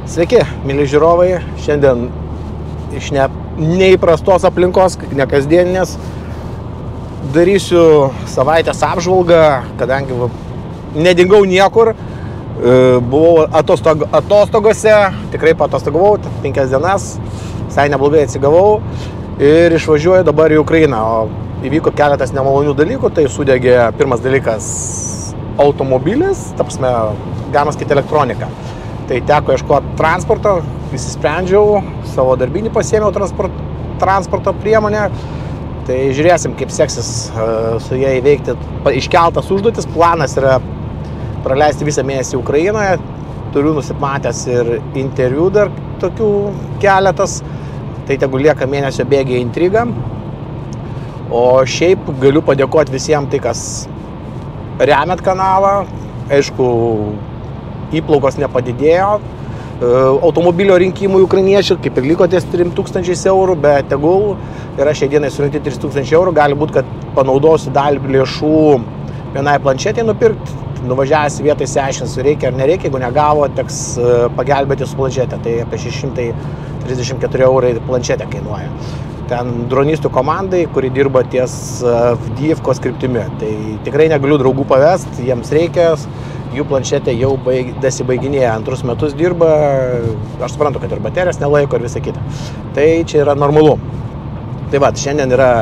Sveiki, mėly žiūrovai, šiandien iš neįprastos aplinkos, nekasdieninės, darysiu savaitės apžvalgą, kadangi nedingau niekur, buvau atostogose, tikrai patostogavau, 5 dienas, visai neblogai atsigavau ir išvažiuoju dabar į Ukrainą. O įvyko keletas nemalonių dalykų, tai sudegė pirmas dalykas automobilis, tapsme, galima sakyti elektronika. Tai teko ieškoti transporto, įsisprendžiau, savo darbinį pasiėmiau transporto priemonę. Tai žiūrėsim, kaip seksis su ją įveikti iškeltas užduotis. Planas yra praleisti visą mėnesį Ukrainoje. Turiu nusimatęs ir interviu dar tokių keletas. Tai tegu lieka mėnesio bėgiai intriga. O šiaip galiu padėkoti visiems tai, kas remiat kanalą. Aišku, įplaukos nepadidėjo automobilio rinkimui ukrainiečių, kaip ir liko ties 3000 eurų, bet tegul yra šiai dienai surinkti 3000 eurų, gali būti, kad panaudosiu dalį lėšų vienai planšetėje nupirkti, nuvažiavęs vietai išsiaiškinsiu, reikia ar nereikia, jeigu negavo, teks pagelbėti su planšetė, tai apie 634 eurai planšetė kainuoja. Ten dronistų komandai, kuri dirba ties Avdijivkos kryptimi, tai tikrai negaliu draugų pavesti, jiems reikia. Jų planšetė jau dasibaiginėja, antrus metus dirba, aš suprantu, kad ir baterijos nelaiko ir visa kita. Tai čia yra normalu. Tai va, šiandien yra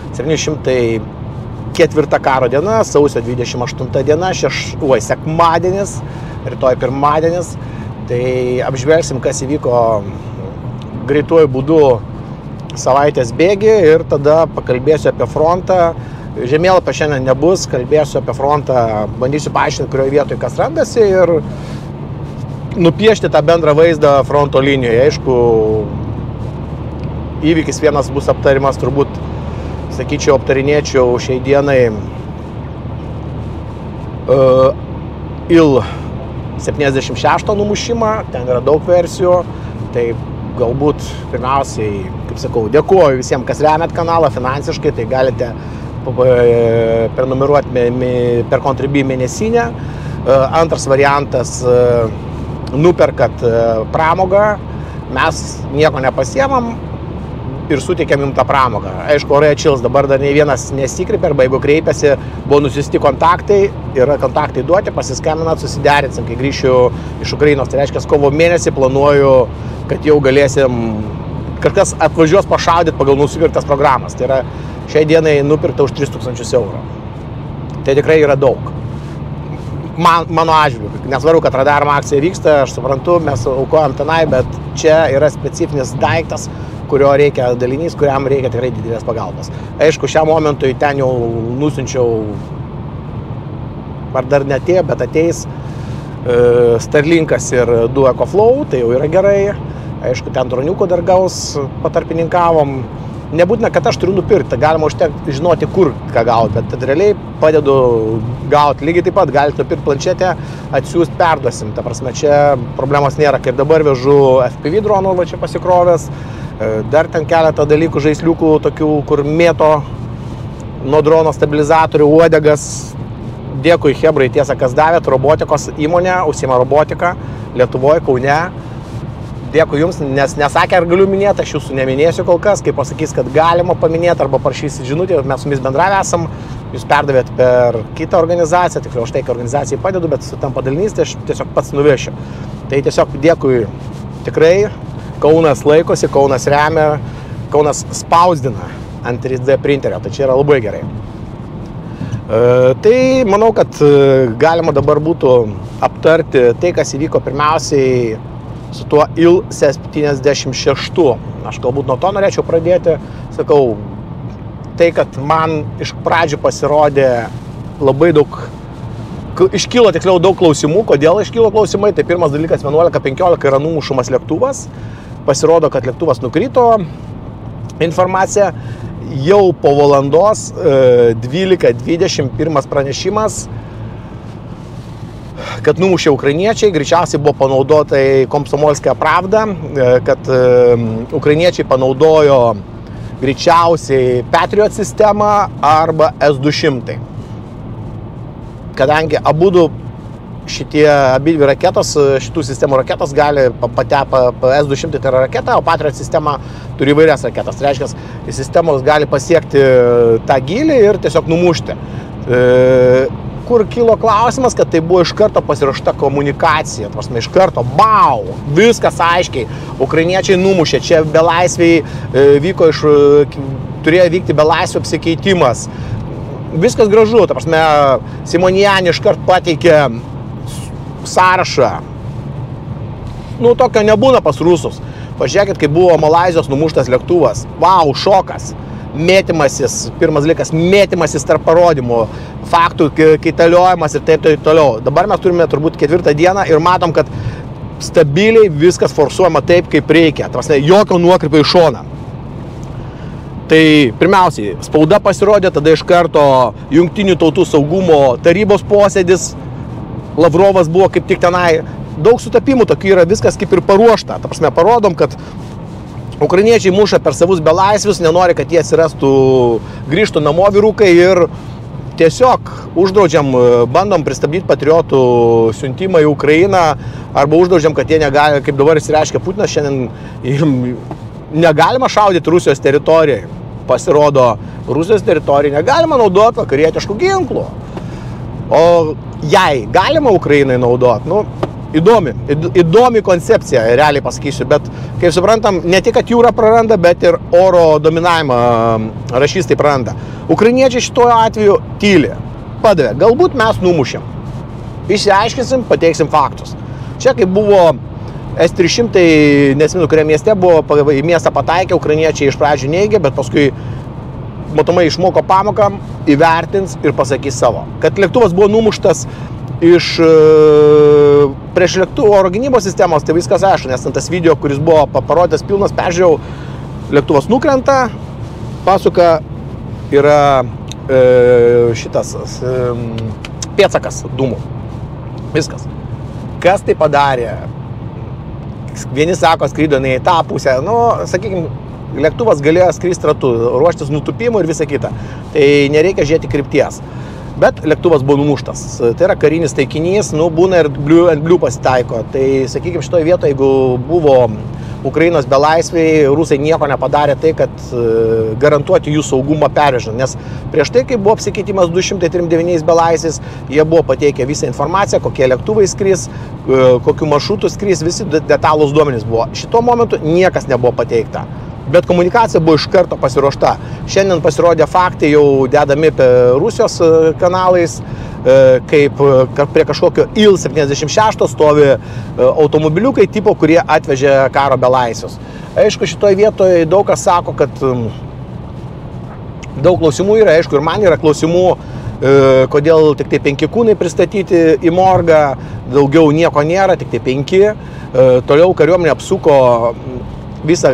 704 karo diena, sausio 28 diena, sekmadienis, rytoj pirmadienis. Tai apžvelgsim, kas įvyko greituoju būdu savaitės bėgį ir tada pakalbėsiu apie frontą. Žemėlapio šiandien nebus, kalbėsiu apie frontą, bandysiu paaiškinti, kurioje vietoje kas randasi ir nupiešti tą bendrą vaizdą fronto linijoje. Aišku, įvykis vienas bus aptarimas, turbūt, sakyčiau, aptarinėčiau šiai dienai Il-76 numušimą, ten yra daug versijų, tai galbūt pirmiausiai, kaip sakau, dėkuoju visiems, kas remiat kanalą finansiškai, tai galite prenumeruoti per Contribui mėnesinę. Antras variantas, nuperkat pramogą, mes nieko nepasiemam ir suteikiam jums tą pramogą. Aišku, orai atšils, dabar dar nei vienas nesikreipia, arba jeigu kreipiasi, buvo nusiusti kontaktai, yra kontaktai duoti, pasiskambinat, susiderinsim, kai grįšiu iš Ukrainos. Tai reiškia, kovo mėnesį planuoju, kad jau galėsim, kažkas atvažiuos pašaudyti pagal nusipirktas programas. Tai yra šiai dienai nupirkta už 3000 eurų. Tai tikrai yra daug. Mano atžvilgiu. Nesvaru, kad radarimo akcija vyksta, aš suprantu, mes aukojam tenai, bet čia yra specifinis daiktas, kurio reikia dalinys, kuriam reikia tikrai didelės pagalbos. Aišku, šiam momentui ten jau nusinčiau, ar dar netėjo, bet ateis Starlinkas ir 2 EcoFlow, tai jau yra gerai. Aišku, ten droniuko dar gaus, patarpininkavom. Nebūtina, kad aš turiu nupirkti, galima užtekti žinoti, kur ką gauti, bet realiai padedu gauti. Lygiai taip pat galite nupirkti planšetę, atsiųsti, perduosim. Ta prasme, čia problemos nėra, kaip dabar vežu FPV dronų, va čia pasikrovęs. Dar ten keletą dalykų, žaisliukų, tokių, kur mėto nuo drono stabilizatorių, uodegas. Dėkui Hebrai, tiesa, kas davėt, robotikos įmonė, užsiima robotika, Lietuvoje, Kaune. Dėkui jums, nes nesakė, ar galiu minėti, aš jūsų neminėsiu kol kas, kai pasakys, kad galima paminėti arba parašysi žinutę, mes su jumis bendravę esam, jūs perdavėt per kitą organizaciją, tikrai aš tai, kad organizacijai padedu, bet su tam padalinys, tai aš tiesiog pats nuvešiu. Tai tiesiog dėkui tikrai, Kaunas laikosi, Kaunas remia, Kaunas spausdina ant 3D printerio, tai čia yra labai gerai. Tai manau, kad galima dabar būtų aptarti tai, kas įvyko pirmiausiai su tuo Il-76. Aš galbūt nuo to norėčiau pradėti. Sakau, tai, kad man iš pradžių pasirodė labai daug, iškilo tiksliau daug klausimų. Kodėl iškilo klausimai? Tai pirmas dalykas, 11:15 yra numušamas lėktuvas. Pasirodo, kad lėktuvas nukrito. Informacija jau po valandos 12:20 pirmas pranešimas, kad numušė ukrainiečiai, greičiausiai buvo panaudotai Komsomolskė pravda, kad ukrainiečiai panaudojo greičiausiai Patriot sistemą arba S-200. Kadangi abudu šitie abidvi raketos, šitų sistemų raketos gali S-200 tai yra raketa, o Patriot sistema turi įvairias raketas. Tai reiškia, sistemos gali pasiekti tą gylį ir tiesiog numušti. Kur kilo klausimas, kad tai buvo iš karto pasiruošta komunikacija, prasme, iš karto, bau, viskas aiškiai, ukrainiečiai numušė, čia belaisviai vyko turėjo vykti belaisvių apsikeitimas. Viskas gražu, ta prasme, Simoniani iš karto pateikė sąrašą. Nu, tokio nebūna pas rusus. Pažiūrėkit, kai buvo Malaizijos numuštas lėktuvas. Vau, šokas. Mėtymasis, pirmas dalykas, mėtymasis tarp parodymų, faktų kaitaliojimas ir taip toliau. Dabar mes turime turbūt 4. dieną ir matom, kad stabiliai viskas forsuojama taip, kaip reikia. Prasme, jokio nuokrypio į šoną. Tai pirmiausiai, spauda pasirodė, tada iš karto Jungtinių tautų saugumo tarybos posėdis, Lavrovas buvo kaip tik tenai. Daug sutapimų tokių yra, viskas kaip ir paruošta. Ta prasme, parodom, kad ukrainiečiai muša per savus belaisvius, nenori, kad jie atsirastų, grįžtų namo vyrukai ir tiesiog uždraudžiam, bandom pristabdyti patriotų siuntimą į Ukrainą arba uždraudžiam, kad jie negali, kaip dabar įsireiškia Putinas, šiandien negalima šaudyti Rusijos teritorijai. Pasirodo, Rusijos teritorijai negalima naudoti vakarietiškų ginklų. O jei galima Ukrainai naudoti, nu, įdomi koncepcija, realiai pasakysiu, bet, kaip suprantam, ne tik, kad jūra praranda, bet ir oro dominavimą rašystai praranda. Ukrainiečiai šituo atveju tyli, padavė, galbūt mes numušėm. Išsiaiškinsim, pateiksim faktus. Čia, kaip buvo S-300, nesimenu, kurie mieste buvo, į miestą pataikė, ukrainiečiai iš pradžių neigė, bet paskui matomai išmoko pamoką, įvertins ir pasakys savo. Kad lėktuvas buvo numuštas iš prieš lėktuvų oro gynybos sistemos, tai viskas aišku, nes tas video, kuris buvo parodytas pilnas, peržiūrėjau, lėktuvas nukrenta, pasuka, yra šitas pėdsakas dūmų. Viskas. Kas tai padarė? Vieni sako, skrydo ne į tą pusę, nu, sakykime, lėktuvas galėjo skristi ratu, ruoštis nutupimų ir visa kita. Tai nereikia žiūrėti krypties. Bet lėktuvas buvo numuštas. Tai yra karinis taikinys, nu, būna ir ant blių pasitaiko. Tai, sakykime, šitoje vietoje, jeigu buvo Ukrainos belaisviai, rusai nieko nepadarė tai, kad garantuoti jų saugumą pervežant. Nes prieš tai, kai buvo apsikeitimas 239 belaisviais, jie buvo pateikę visą informaciją, kokie lėktuvai skris, kokiu maršrutu skris, visi detalūs duomenys buvo. Šituo momentu niekas nebuvo pateikta. Bet komunikacija buvo iš karto pasiruošta. Šiandien pasirodė faktai jau dedami Rusijos kanalais, kaip prie kažkokio Il-76 stovi automobiliukai tipo, kurie atvežė karo belaisvius. Aišku, šitoje vietoje daug kas sako, kad daug klausimų yra, aišku, ir man yra klausimų, kodėl tik tai 5 kūnai pristatyti į morgą, daugiau nieko nėra, tik tai 5. Toliau kariuomenė apsuko visą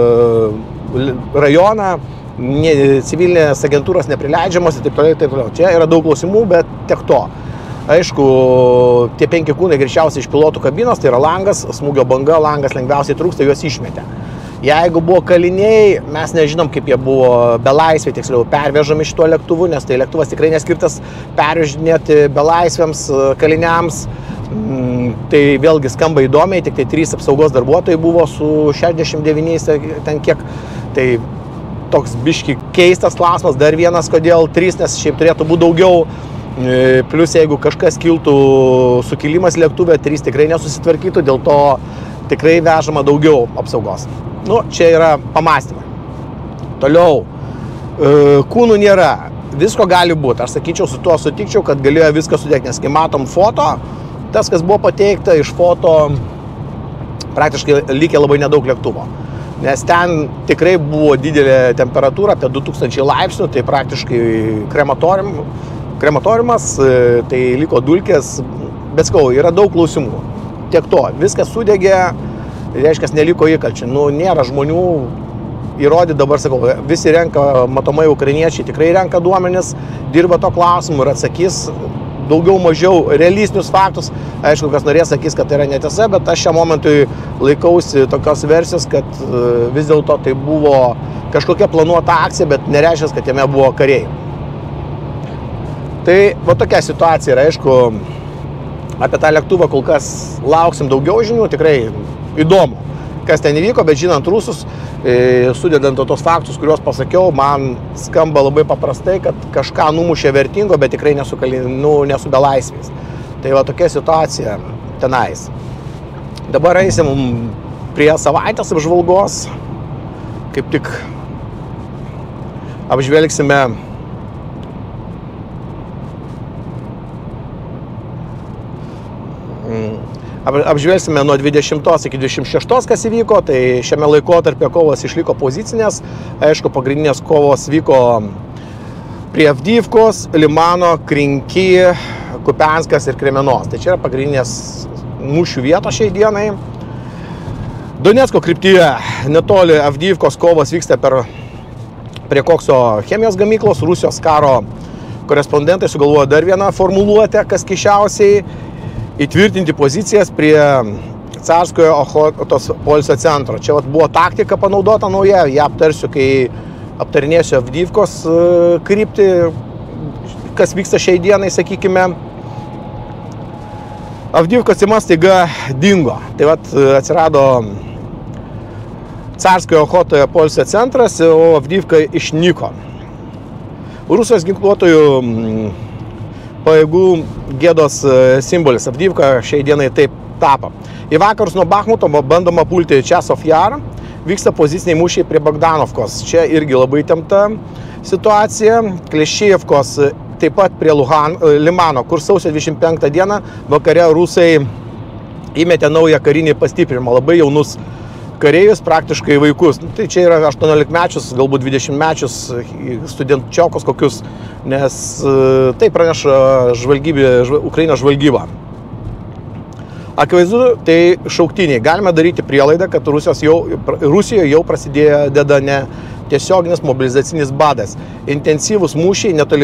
rajoną, civilinės agentūros neprileidžiamos ir taip toliau, taip toliau. Čia yra daug klausimų, bet tiek to. Aišku, tie 5 kūnai greičiausiai iš pilotų kabinos, tai yra langas, smūgio banga, langas lengviausiai trūksta, juos išmetė. Jeigu buvo kaliniai, mes nežinom, kaip jie buvo belaisviai, tiksliau, pervežami šituo lėktuvu, nes tai lėktuvas tikrai neskirtas pervežinėti belaisviams, kaliniams. Tai vėlgi skamba įdomiai, tik tai 3 apsaugos darbuotojai buvo su 69, ten kiek. Tai toks biški keistas klausimas, dar vienas, kodėl 3, nes šiaip turėtų būti daugiau. Plius, jeigu kažkas kiltų sukilimas lėktuve, 3 tikrai nesusitvarkytų, dėl to tikrai vežama daugiau apsaugos. Nu, čia yra pamąstymai. Toliau, kūnų nėra, visko gali būti. Aš sakyčiau, su tuo sutikčiau, kad galėjo viską sudėti, nes kai matom foto, tas, kas buvo pateikta iš foto, praktiškai likė labai nedaug lėktuvo. Nes ten tikrai buvo didelė temperatūra, apie 2000 laipsnių, tai praktiškai krematoriumas, tai liko dulkės, bet sakau, yra daug klausimų. Tiek to, viskas sudegė, reiškia, neliko įkalčių. Nu, nėra žmonių įrodyti, dabar sakau, visi renka, matomai ukrainiečiai tikrai renka duomenis, dirba to klausimu ir atsakys daugiau mažiau realistinius faktus. Aišku, kas norės sakys, kad tai yra netiesa, bet aš šiam momentui laikausi tokios versijos, kad vis dėlto tai buvo kažkokia planuota akcija, bet nereiškia, kad jame buvo kariai. Tai va tokia situacija yra, aišku, Apie tą lėktuvą kol kas lauksim daugiau žinių, tikrai įdomu, kas ten įvyko, bet žinant rusus, sudedant tos faktus, kuriuos pasakiau, man skamba labai paprastai, kad kažką numušė vertingo, bet tikrai nesu belaisvės. Tai va tokia situacija tenais. Dabar eisim prie savaitės apžvalgos, kaip tik apžvelgsime nuo 20 iki 26, kas įvyko, tai šiame laikotarpio kovos išliko pozicinės, aišku, pagrindinės kovos vyko prie Avdijivkos, Limano, Krinky, Kupianskas ir Kremenos. Tai čia yra pagrindinės mūšių vietos šiai dienai. Donecko kryptyje netoli Avdijivkos kovos vyksta prie kokso chemijos gamyklos. Rusijos karo korespondentai sugalvojo dar vieną formuluotę, kas keisčiausiai įtvirtinti pozicijas prie Carskojo Ochotos poilsio centro. Čia buvo taktika panaudota nauja, ją aptarsiu, kai aptarinėsiu Avdijivkos kryptį, kas vyksta šiai dienai, sakykime. Avdijivkos tema staiga dingo. Tai vat atsirado Carskojo Ochotoje poilsio centras, o Avdijivka išnyko. Rusijos ginkluotojų pajėgų gėdos simbolis. Avdijivka šiai dienai taip tapo. Į vakarus nuo Bachmuto bandoma pulti Časov Jarą, vyksta poziciniai mūšiai prie Bogdanovkos. Čia irgi labai įtempta situacija. Kleščievkos taip pat prie Limano, kur sausio 25 dieną vakare rusai įmetė naują karinį pastiprinimą, labai jaunus kareivius, praktiškai vaikus. Tai čia yra 18-mečius, galbūt 20-mečius studentčiokus kokius, nes tai praneša Ukrainos žvalgyba. Akivaizdu, tai šauktiniai. Galime daryti prielaidą, kad Rusijoje jau prasidėjo ne tiesioginis mobilizacinis badas. Intensyvus mūšiai netoli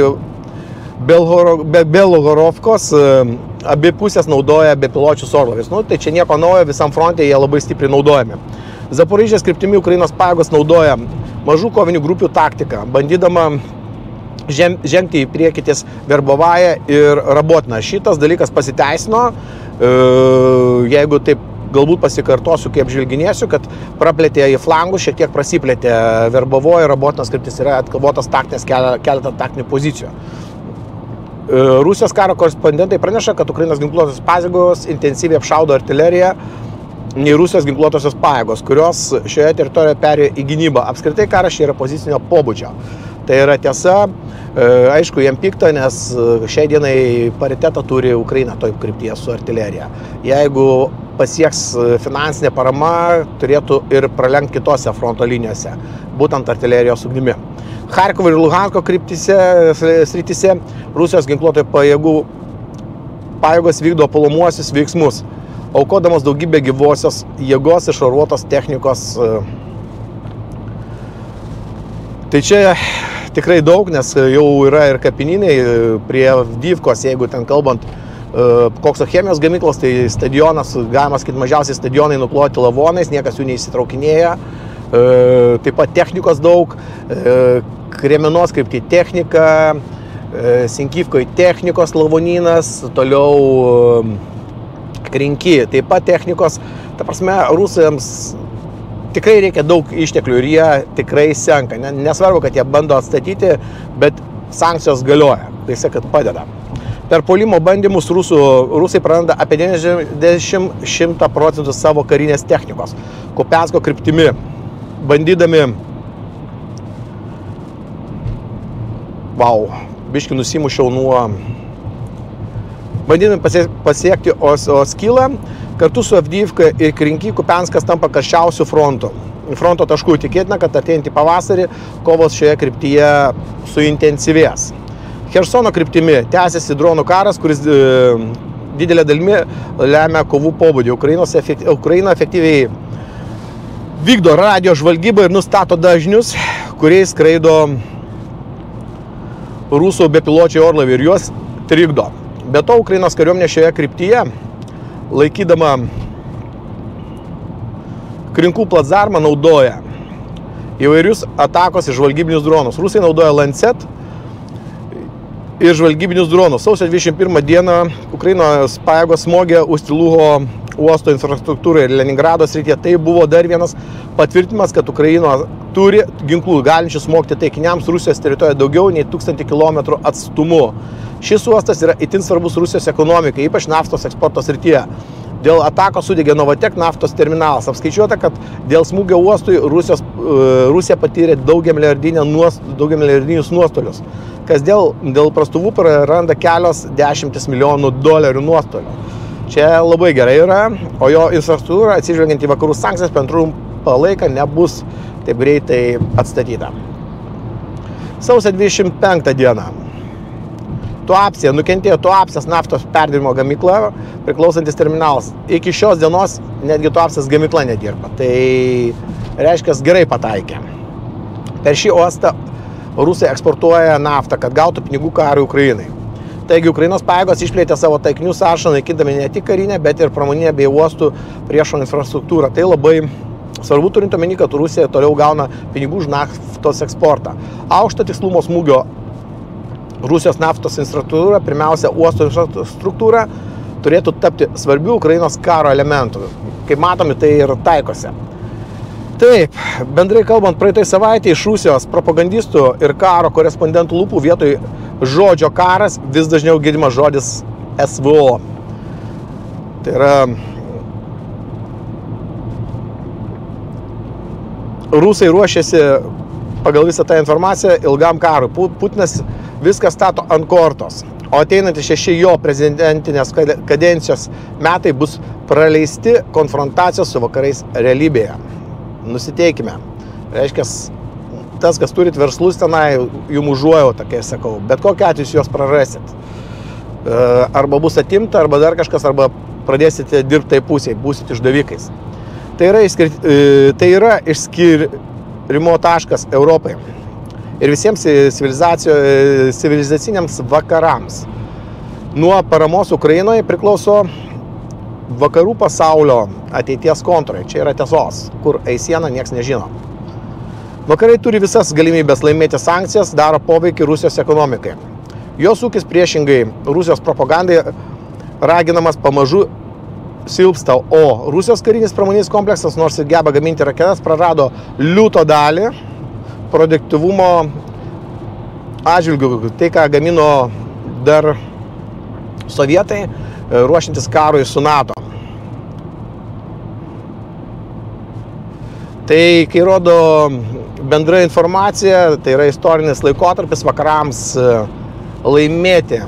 Belgorovkos, abi pusės naudoja bepiločius orlaivius. Tai čia nieko naujo, visam fronte jie labai stipriai naudojami. Zaporižės kryptimi Ukrainos pajėgos naudoja mažų kovinių grupių taktiką, bandydama žengti į priekį ties Verbovąją ir Rabotiną. Šitas dalykas pasiteisino, jeigu taip galbūt pasikartosiu, kaip žvilginėsiu, kad praplėtė į flangus, šiek tiek prasiplėtė Verbovoje, Rabotinas kryptis yra atkalvotas taktinės keletą taktinių pozicijų. Rusijos karo korespondentai praneša, kad Ukrainos ginkluotosios pajėgos intensyviai apšaudo artileriją nei Rusijos ginkluotosios pajėgos, kurios šioje teritorijoje perėjo į gynybą. Apskritai karas čia yra pozicinio pobūdžio. Tai yra tiesa, aišku, jiem pikta, nes šiai dienai paritetą turi Ukraina toj kryptyje su artilerija. Jeigu pasieks finansinė parama, turėtų ir pralenkti kitose fronto linijose, būtent artilerijos ugnimi. Charkovo ir Luhansko srityse Rusijos ginkluotojų pajėgos vykdo puolamuosius veiksmus, aukodamos daugybę gyvosios jėgos išoruotos technikos. Tai čia tikrai daug, nes jau yra ir kapinynai prie Avdijivkos, jeigu ten kalbant kokso chemijos gamyklos, tai stadionas, galima sakyti, mažiausiai stadionai nukloti lavonais, niekas jų neįsitraukinėja. Taip pat technikos daug, Kremenos krypty technika, Sinkivkoj technikos lavonynas, toliau Krinky, taip pat technikos. Ta prasme, rusams tikrai reikia daug išteklių ir jie tikrai senka. Nesvarbu, kad jie bando atstatyti, bet sankcijos galioja. Tai kad padeda. Per puolimo bandymus rusai praranda apie 90% savo karinės technikos. Kupiansko kryptimi, bandydami biškį nusimušiau bandydami pasiekti Oskilą, kartu su Avdijivka ir Krinky Kupianskas tampa karščiausių fronto taškų. Tikėtina, kad artėjantį pavasarį kovos šioje kryptyje suintensyvės. Chersono kryptimi tęsiasi dronų karas, kuris didelė dalimi lemia kovų pobūdį. Ukraina efektyviai vykdo radio žvalgybą ir nustato dažnius, kuriais skraido rusų bepiločiai orlaiviai ir juos trikdo. Be to, Ukrainos kariuomenė šioje kryptyje, laikydama Krinkų placdarmą, naudoja įvairius atakos ir žvalgybinius dronus. Rusai naudoja Lancet ir žvalgybinius dronus. Sausio 21 dieną Ukrainos pajėgos smogė Ustlugo uosto infrastruktūrai ir Leningrado srityje. Tai buvo dar vienas patvirtinimas, kad Ukraina turi ginklų galinčių smogti taikiniams Rusijos teritorijoje daugiau nei 1000 km atstumu. Šis uostas yra itin svarbus Rusijos ekonomikai, ypač naftos eksporto srityje. Dėl atakos sudegė Novatek naftos terminalas. Apskaičiuota, kad dėl smūgio uostui Rusija patyrė daugiamilijardinius nuostolius, kas dėl prastuvų praranda kelios dešimtis milijonų dolerių nuostolių. Čia labai gerai yra, o jo infrastruktūra, atsižvelgiant į vakarų sankcijas, per trumpą laiką nebus taip greitai atstatyta. Sausio 25 dieną. Tuapsė, nukentėjo Tuapsės naftos perdirbimo gamykla, priklausantis terminalas. Iki šios dienos netgi Tuapsės gamykla nedirba. Tai reiškia, gerai pataikė. Per šį uostą Rusai eksportuoja naftą, kad gautų pinigų karui Ukrainai. Taigi Ukrainos pajėgos išplėtė savo taikinių sąrašą, naikindami ne tik karinę, bet ir pramoninę bei uostų priešo infrastruktūrą. Tai labai svarbu, turint omeny, kad Rusija toliau gauna pinigų už naftos eksportą. Aukšto tikslumo smūgio Rusijos naftos infrastruktūra, pirmiausia, uosto infrastruktūra, turėtų tapti svarbių Ukrainos karo elementų. Kaip matomi, tai ir taikosi. Taip, bendrai kalbant, praeitoj savaitė iš Rusijos propagandistų ir karo korespondentų lūpų vietoj žodžio karas vis dažniau girdimas žodis SVO. Tai yra Rusai ruošiasi pagal visą tą informaciją ilgam karui. Putinas viską stato ant kortos, o ateinantys 6 jo prezidentinės kadencijos metai bus praleisti konfrontacijos su vakarais realybėje. Nusiteikime. Reiškia, tas, kas turit verslus tenai, jums užuojauta, kai sakau, bet kokiu atveju juos prarasit. Arba bus atimta, arba dar kažkas, arba pradėsite dirbti tai pusiai, būsit išdavikais. Tai yra išskyrimo taškas Europai ir visiems civilizaciniams vakarams. Nuo paramos Ukrainoje priklauso vakarų pasaulio ateities kontūrai. Čia yra tiesos, kur eis siena, nieks nežino. Vakarai turi visas galimybės laimėti sankcijas, daro poveikį Rusijos ekonomikai. Jos ūkis priešingai Rusijos propagandai raginamas pamažu silpsta, o Rusijos karinis pramoninis kompleksas, nors ir geba gaminti raketas, prarado liūto dalį produktyvumo atžvilgių. Tai, ką gamino dar sovietai, ruošiantis karui su NATO. Tai, kai rodo bendra informacija, tai yra istorinis laikotarpis vakarams laimėti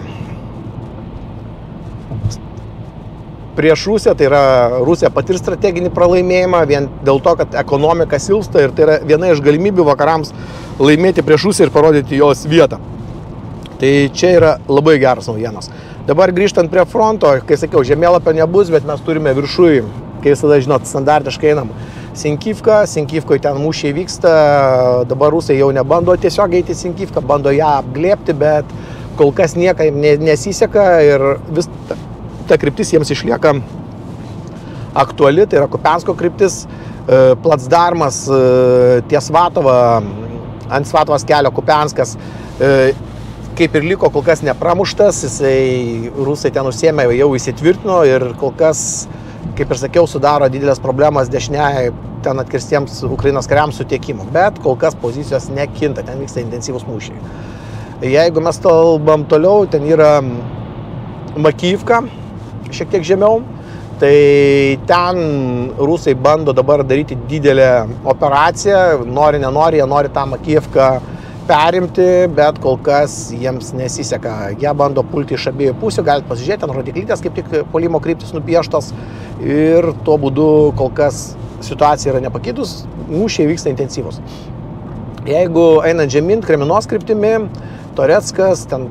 prieš Rusiją, tai yra Rusija patirs strateginį pralaimėjimą vien dėl to, kad ekonomika silpsta ir tai yra viena iš galimybių vakarams laimėti prieš Rusiją ir parodyti jos vietą. Tai čia yra labai geras naujienos. Dabar grįžtant prie fronto, kai sakiau, žemėlapio nebus, bet mes turime viršui, kai visada, žinot, standartiškai einam. Sinkivkoje ten mūšiai vyksta, dabar Rusai jau nebando tiesiog eiti į Sinkivką, bando ją apglėbti, bet kol kas niekam nesiseka ir vis ta kryptis jiems išlieka aktuali, tai yra Kupiansko kryptis, placdarmas ties Svatova, ant Svatovos kelio Kupianskas, kaip ir liko kol kas nepramuštas, Rusai ten užsiėmė, jau įsitvirtino ir kol kas, kaip ir sakiau, sudaro didelės problemas dešiniai ten atkirstiems Ukrainos kariams sutiekimo, bet kol kas pozicijos nekinta, ten vyksta intensyvus mūšiai. Jeigu mes kalbam toliau, ten yra Makijivka, šiek tiek žemiau, tai ten Rusai bando dabar daryti didelę operaciją, nenori, jie nori tą Makijivką perimti, bet kol kas jiems nesiseka. Jie bando pulti iš abiejų pusių, galite pasižiūrėti, ten rodiklytės kaip tik puolimo kryptis nupieštos ir tuo būdu kol kas situacija yra nepakeitus, mūšiai vyksta intensyvus. Jeigu einant žemyn Kreminos kryptimi, Toreckas, ten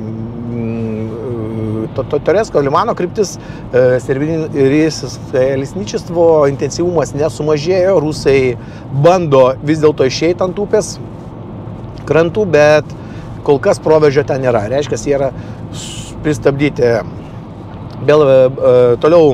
Torecko Limano kryptis, Lisničistvo intensyvumas nesumažėjo, Rusai bando vis dėlto išeiti ant upės krantų, bet kol kas proveržio ten nėra. Reiškia, jie yra pristabdyti. Toliau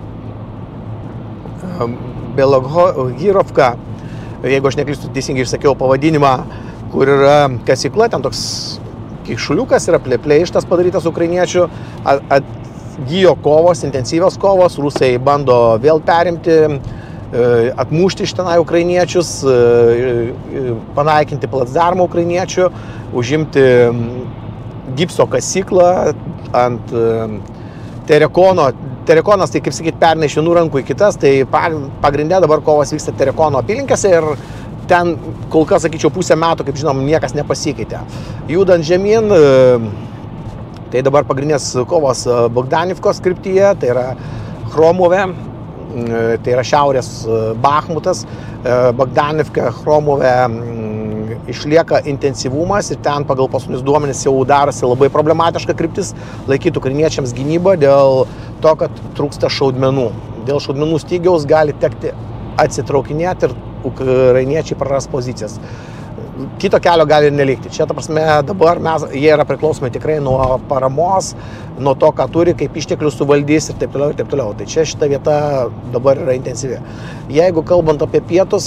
Belogirovka, jeigu aš neklystu teisingai išsakiau pavadinimą, kur yra kasykla, ten toks keišuliukas, yra pleištas padarytas ukrainiečių, atgyjo kovos, intensyvios kovos, rusai bando vėl perimti, atmušti iš tenai ukrainiečius, panaikinti placdarmą ukrainiečių, užimti gipso kasyklą ant Terekono. Terekonas, tai kaip sakyti, perna iš vienų rankų į kitas, tai pagrindė dabar kovas vyksta Terekono apylinkėse ir ten kol kas, sakyčiau, pusę metų, kaip žinom, niekas nepasikeitė. Judant žemyn, tai dabar pagrindinės kovos Bogdanivkos kryptyje, tai yra Chromove, tai yra šiaurės Bachmutas, Bogdanivka, Chromove išlieka intensyvumas ir ten pagal paskutinius duomenis jau darosi labai problematiška kryptis laikyti ukrainiečiams gynybą dėl to, kad trūksta šaudmenų. Dėl šaudmenų stygiaus gali tekti atsitraukinėti ir ukrainiečiai praras pozicijas. Kito kelio gali ir nelikti. Čia, ta prasme, dabar jie yra priklausomi tikrai nuo paramos, nuo to, ką turi, kaip išteklius suvaldys ir taip toliau, ir taip toliau. Tai čia šita vieta dabar yra intensyvi. Jeigu kalbant apie pietus,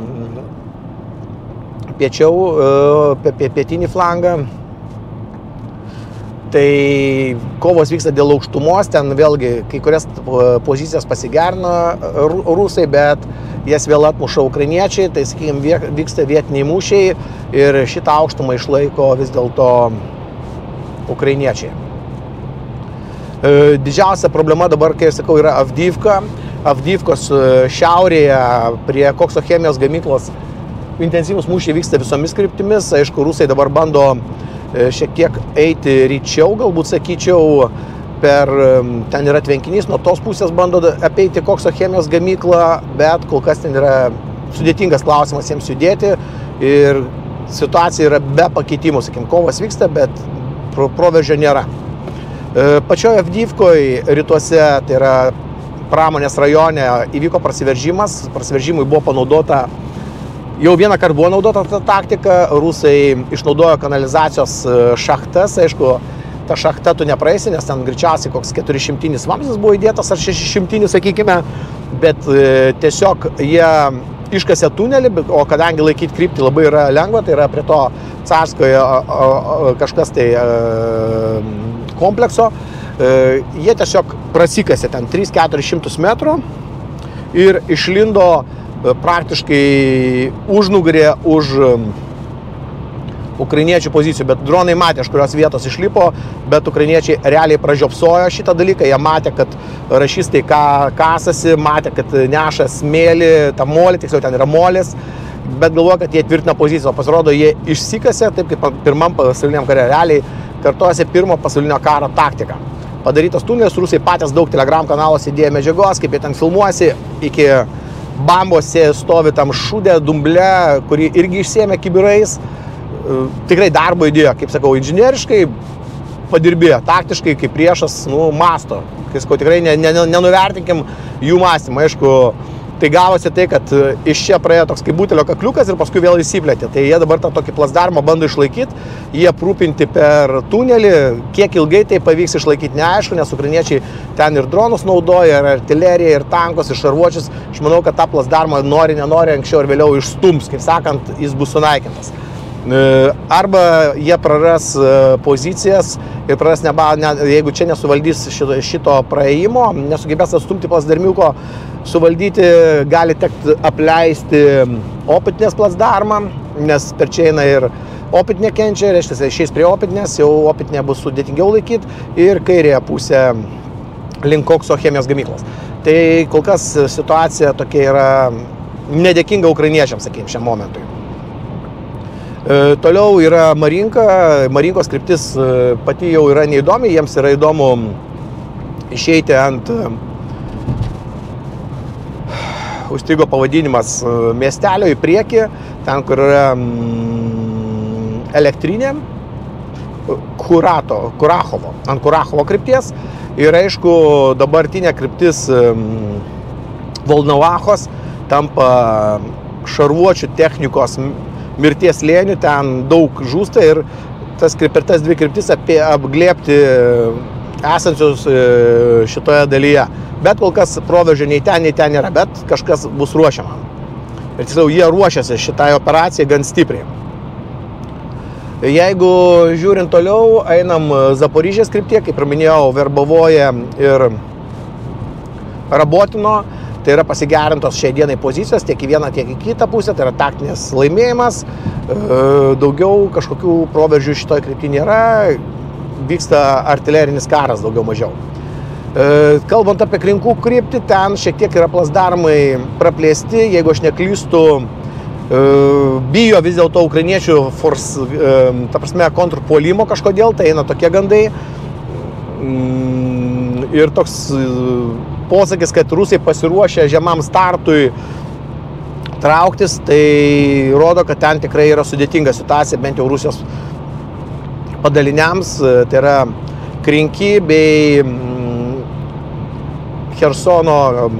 pietinį flangą, tai kovos vyksta dėl aukštumos, ten vėlgi kai kurias pozicijas pasigerino rusai, bet jas vėl atmuša ukrainiečiai, tai, sakykime, vyksta vietiniai mūšiai ir šitą aukštumą išlaiko vis dėlto ukrainiečiai. Didžiausia problema dabar, kai aš sakau, yra Avdivka. Avdivkos šiaurėje prie kokso chemijos gamyklos intensyvus mūšiai vyksta visomis kryptimis. Aišku, rusai dabar bando šiek tiek eiti ryčiau, galbūt sakyčiau, ten yra tvenkinys, nuo tos pusės bando apeiti kokso chemijos gamyklą, bet kol kas ten yra sudėtingas klausimas jiems judėti ir situacija yra be pakeitimų, sakykim, kovas vyksta, bet proveržio nėra. Pačioje Avdivkoje rytuose, tai yra pramonės rajone, įvyko prasiveržimas, prasiveržimui buvo panaudota jau vieną kartą buvo naudota ta taktika, rusai išnaudojo kanalizacijos šachtas, aišku, ta šachta tu nepraeisi, nes ten greičiausiai koks 400 vamzdis buvo įdėtas, ar 600, sakykime, bet tiesiog jie iškasė tunelį, o kadangi laikyti kryptį labai yra lengva, tai yra prie to carskoje kažkas tai komplekso, jie tiesiog prasikasė ten 300–400 metrų ir išlindo praktiškai užnugarė už ukrainiečių pozicijų, bet dronai matė, iš kurios vietos išlipo, bet ukrainiečiai realiai pražiopsojo šitą dalyką, jie matė, kad rašistai kasasi, matė, kad neša smėlį, tą molį, tiksliau ten yra molis, bet galvoja, kad jie tvirtina poziciją, o pasirodo, jie išsikasė, taip kaip pirmam pasauliniam kare, realiai kartuojasi pirmo pasaulinio karo taktika. Padarytas tunelis, rusai patys daug Telegram kanalos įdėjo medžiagos, kaip jie ten filmuosi, iki bambose stovi tam šūdė, dumble, kurį irgi išsėmė kibirais. Tikrai darbo įdėjo, kaip sakau, inžinieriškai padirbėjo, taktiškai, kaip priešas, masto. Tikrai nenuvertinkim jų mąstymą. Aišku, tai gavosi tai, kad iš čia praėjo toks kaip butelio kakliukas ir paskui vėl įsiplėtė. Tai jie dabar tą tokį placdarmą bando išlaikyti, jie aprūpinti per tunelį, kiek ilgai tai pavyks išlaikyti neaišku, nes ukrainiečiai ten ir dronus naudoja, ir artileriją, ir tankus, ir šarvuočius. Aš manau, kad tą placdarmą nenori, anksčiau ir vėliau išstums, kaip sakant, jis bus sunaikintas. Arba jie praras pozicijas ir praras, jeigu čia nesuvaldys šito praėjimo, nesugebės atstumti placdarmiuko, suvaldyti gali tekti apleisti Opitinės placdarmą, nes per čia eina ir Opitinė kenčia, reiškia, išeis prie Opitinės, jau Opitinė bus sudėtingiau laikyti ir kairėje pusė link kokso chemijos gamyklos. Tai kol kas situacija tokia yra nedėkinga ukrainiečiams, sakykime, šiam momentui. Toliau yra Marinka, Marinkos kryptis pati jau yra neįdomi, jiems yra įdomu išeiti ant, užstrigo pavadinimas miestelio į priekį, ten, kur yra elektrinė, Kurachovo, ant Kurachovo krypties ir aišku dabartinė kryptis Volnovachos tampa šarvuočių technikos mirties lėnių, ten daug žūsta ir per tas dvi kryptis apglėbti esančius šitoje dalyje. Bet kol kas proveržio nei ten nėra, bet kažkas bus ruošiama. Ir tiksliau, jie ruošiasi šitai operacijai gan stipriai. Jeigu žiūrint toliau, einam Zaporižės kryptyje, kaip ir minėjau, Verbavoje ir Rabotino, tai yra pasigerintos šiai dienai pozicijos tiek į vieną, tiek į kitą pusę, tai yra taktinės laimėjimas, daugiau kažkokių proveržių šitoj kryptyje nėra, vyksta artilerinis karas daugiau mažiau. Kalbant apie Krinkų kryptį, ten šiek tiek yra plasdarmai praplėsti, jeigu aš neklystu, bijo vis dėlto ukrainiečių ta prasme, kontrpuolimo kažkodėl, tai eina tokie gandai. Ir toks posakis, kad rusai pasiruošę žemam startui trauktis, tai rodo, kad ten tikrai yra sudėtinga situacija, bent jau Rusijos padaliniams, tai yra Krinky bei Chersono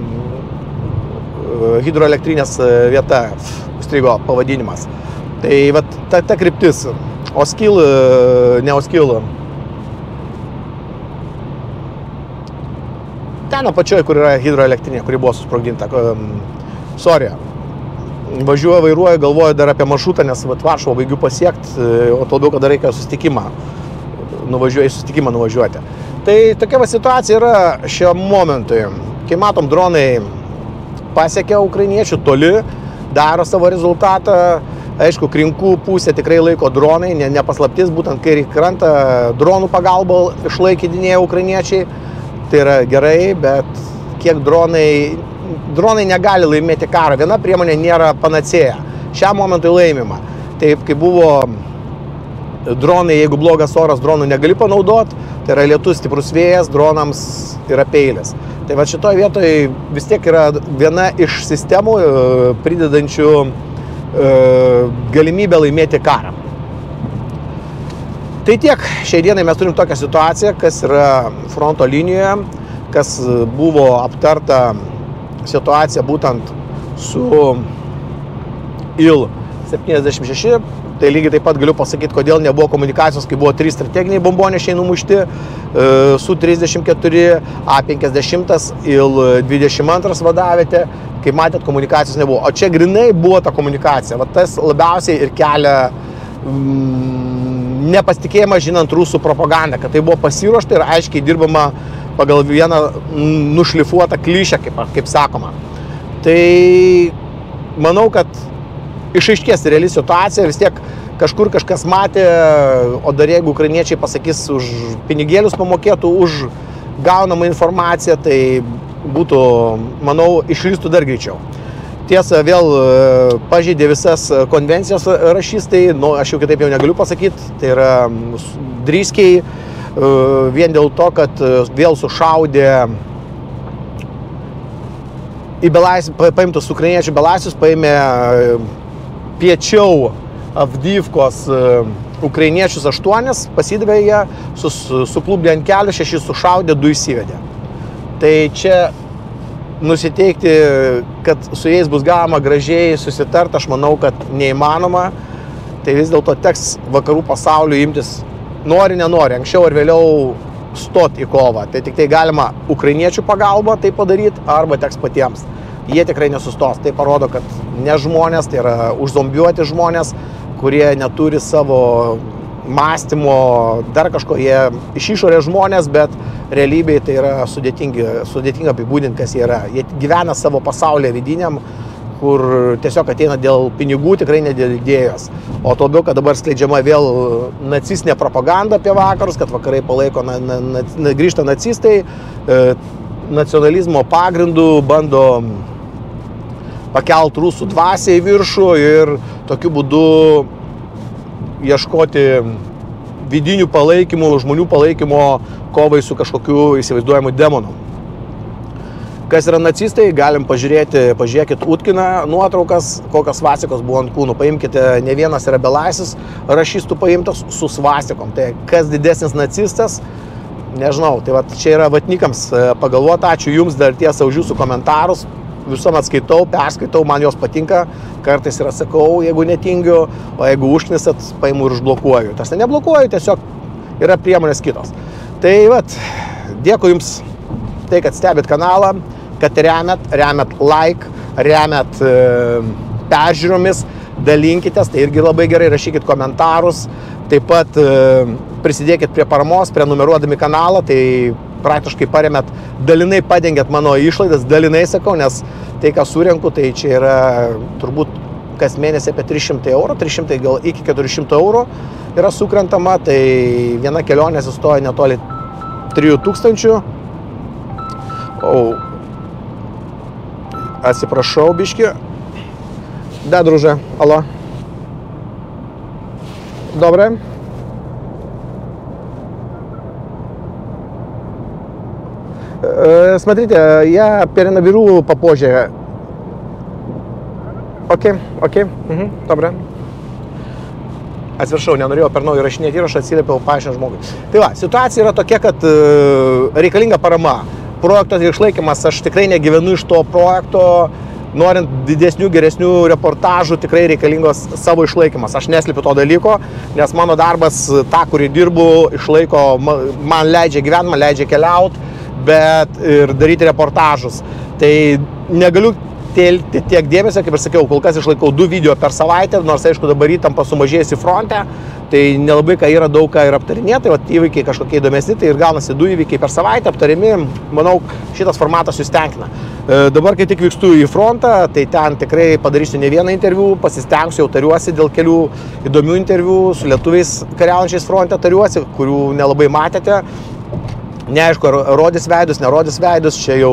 hidroelektrinės vieta, strigo pavadinimas. Tai vat, ta kryptis, Oskil, ne Oskil, ten apačioje, kur yra hidroelektrinė, kuri buvo susprogdinta, Sorija. Važiuoju, vairuoju, galvoju dar apie maršrutą, nes Varšuvą baigiu pasiekti, o to labiau, kada reikia susitikimą, susitikimą nuvažiuoti. Tai tokia va situacija yra šiam momentui. Kai matom, dronai pasiekia ukrainiečių toli, daro savo rezultatą. Aišku, Krinkų pusė tikrai laiko dronai, nepaslaptis, būtent kairį krantą dronų pagalba išlaikydinėja ukrainiečiai. Tai yra gerai, bet kiek dronai negali laimėti karą. Viena priemonė nėra panacėja. Šiam momentui laimima. Taip, kai buvo dronai, jeigu blogas oras, dronų negali panaudoti, tai yra lietus, stiprus vėjas, dronams yra peilis. Tai va šitoje vietoje vis tiek yra viena iš sistemų pridedančių galimybę laimėti karą. Tai tiek, šiai dienai mes turim tokią situaciją, kas yra fronto linijoje, kas buvo aptarta situacija būtent su Il-76. Tai lygiai taip pat galiu pasakyti, kodėl nebuvo komunikacijos, kai buvo 3 strateginiai bombonešiai numušti, Su-34, A-50, Il-22 vadavietė, kai matėt, komunikacijos nebuvo. O čia grinai buvo ta komunikacija. Va tas labiausiai ir kelia nepasitikėjimą žinant rusų propagandą, kad tai buvo pasiruošta ir aiškiai dirbama pagal vieną nušlifuotą klišę, kaip sakoma. Tai manau, kad išaiškės reali situacija, vis tiek kažkur kažkas matė, o dar jeigu ukrainiečiai pasakys už pinigėlius pamokėtų, už gaunamą informaciją, tai būtų, manau, išlystų dar greičiau. Tiesa, vėl pažeidė visas konvencijas rašystai, aš jau kitaip jau negaliu pasakyti, tai yra Dryskiai, vien dėl to, kad vėl sušaudė į belaisvius, paimtus ukrainiečių belaisvius, paėmė piečiau Avdyvkos ukrainiečius 8, pasidavė jie, suklubdė ant kelių, 6 sušaudė, 2 įsivedė. Tai čia nusiteikti, kad su jais bus galima gražiai susitart, aš manau, kad neįmanoma. Tai vis dėlto teks vakarų pasauliu imtis, nori, nenori, anksčiau ar vėliau stoti į kovą. Tai tik tai galima ukrainiečių pagalba tai padaryti, arba teks patiems. Jie tikrai nesustos. Tai parodo, kad ne žmonės, tai yra užzombiuoti žmonės, kurie neturi savo mąstymo, dar kažko, jie iš išorės žmonės, bet realybėje tai yra sudėtinga apibūdinti, kas jie yra. Jie gyvena savo pasaulyje vidiniam, kur tiesiog ateina dėl pinigų, tikrai ne dėl idėjos. O to labiau, kad dabar skleidžiama vėl nacistinė propaganda apie vakarus, kad vakarai palaiko, grįžta nacistai, nacionalizmo pagrindų bando pakelt rusų dvasią į viršų ir tokiu būdu ieškoti vidinių palaikymų, žmonių palaikymo kovai su kažkokiu įsivaizduojamu demonu. Kas yra nacistai, galim pažiūrėkit Utkiną nuotraukas, kokios svastikos buvo ant kūnų. Paimkite, ne vienas yra belaisis rašystų paimtas su svastikom. Tai kas didesnis nacistas, nežinau. Tai va, čia yra vatnikams pagalvota. Ačiū Jums dar tiesa už Jūsų komentarus. Visuomet skaitau, perskaitau, man jos patinka. Kartais yra sakau, jeigu netingiu, o jeigu užknisat, paimu ir užblokuoju. Tas neblokuoju, tiesiog yra priemonės kitos. Tai vat, dėkui Jums tai, kad stebit kanalą, kad remiat like, remiat peržiūromis, dalinkitės, tai irgi labai gerai, rašykit komentarus, Taip pat prisidėkit prie paramos, prenumeruodami kanalą, tai praktiškai paremėt, dalinai padengėt mano išlaidas, dalinai sakau, nes tai, ką surenku, tai čia yra turbūt kas mėnesį apie 300 eurų, 300 gal iki 400 eurų yra sukrentama, tai viena kelionė sustoja netoli 3000. Atsiprašau, biški. Да, друже, алло. Добре. Смотрите, я перенаберу попозже. Окей. Добре. Atsiprašau, nenorėjau per naują įrašinėti įrašą, atsiliepiau paaiškinti žmogui. Tai va, situacija yra tokia, kad reikalinga parama. Projekto išlaikymas, aš tikrai negyvenu iš to projekto, norint didesnių, geresnių reportažų, tikrai reikalingos savo išlaikymas. Aš neslipiu to dalyko, nes mano darbas, tą, kurį dirbu, išlaiko, man leidžia gyventi, man leidžia keliauti, bet ir daryti reportažus. Tai negaliu tiek dėmesio, kaip ir sakiau, kol kas išlaikau 2 video per savaitę, nors aišku dabar įtampa sumažėjusi fronte, tai nelabai ką yra daug ką ir aptarinėti, tai įvykiai kažkokie įdomesni, tai ir gaunasi 2 įvykiai per savaitę aptarimi, manau, šitas formatas jūs tenkina. Dabar, kai tik vykstu į frontą, tai ten tikrai padarysiu ne vieną interviu, pasistengsiu, jau tariuosi dėl kelių įdomių interviu, su lietuviais kariaujančiais fronte tariuosi, kurių nelabai matėte. Neaišku, ar rodys veidus, nerodys veidus, čia jau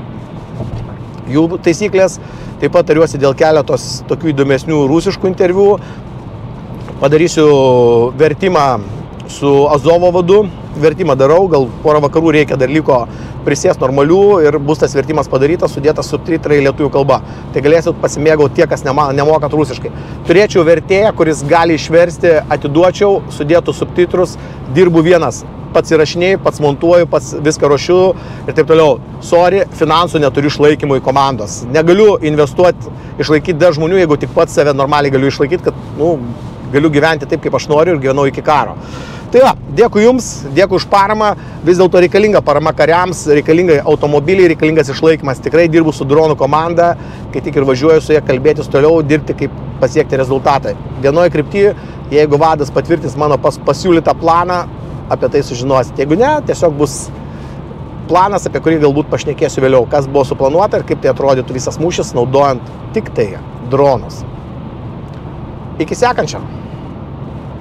jų taisyklės. Taip pat tariuosi dėl keletos tokių įdomesnių rusiškų interviu. Padarysiu vertimą su Azovo vadu. Vertimą darau, gal porą vakarų reikia, dar liko prisės normalių ir bus tas vertimas padarytas, sudėtas subtitrai lietuvių kalba. Tai galėsit pasimėgauti tie, kas nemokat rusiškai. Turėčiau vertėją, kuris gali išversti, atiduočiau, sudėtų subtitrus, dirbu vienas. Pats įrašinėjau, pats montuoju, pats viską ruošiu ir taip toliau. Sorry, finansų neturiu išlaikymui komandos. Negaliu investuoti, išlaikyti dar žmonių, jeigu tik pats save normaliai galiu išlaikyti, kad galiu gyventi taip, kaip aš noriu ir gyvenau iki karo. Tai va, dėkui Jums, dėkui už paramą. Vis dėlto reikalinga parama kariams, reikalinga automobiliai, reikalingas išlaikymas. Tikrai dirbu su dronų komanda, kai tik ir važiuoju su jie kalbėtis toliau, dirbti, kaip pasiekti rezultatą. Vienoje kryptyje, jeigu vadas patvirtins mano pasiūlytą planą, apie tai sužinosite. Jeigu ne, tiesiog bus planas, apie kurį galbūt pašnekėsiu vėliau, kas buvo suplanuota ir kaip tai atrodytų visas mūšis, naudojant tik tai dronus. Iki sekančio.